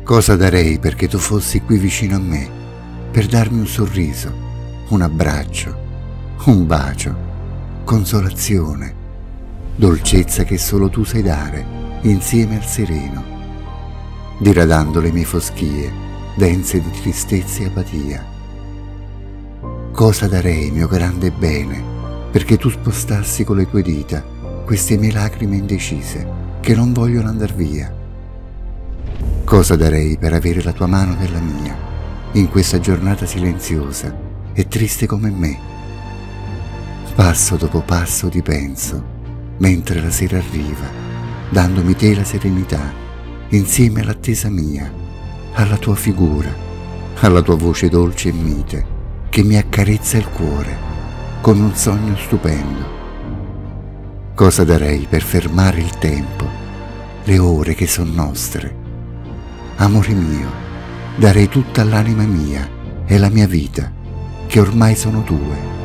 Cosa darei perché tu fossi qui vicino a me, per darmi un sorriso, un abbraccio, un bacio, consolazione, dolcezza che solo tu sai dare insieme al sereno, diradando le mie foschie, dense di tristezza e apatia. Cosa darei, mio grande bene, perché tu spostassi con le tue dita queste mie lacrime indecise che non vogliono andar via. Cosa darei per avere la tua mano nella mia, in questa giornata silenziosa e triste come me. Passo dopo passo ti penso, mentre la sera arriva, dandomi te la serenità, insieme all'attesa mia, alla tua figura, alla tua voce dolce e mite, che mi accarezza il cuore, come un sogno stupendo. Cosa darei per fermare il tempo, le ore che son nostre. Amore mio, darei tutta l'anima mia e la mia vita, che ormai sono tue.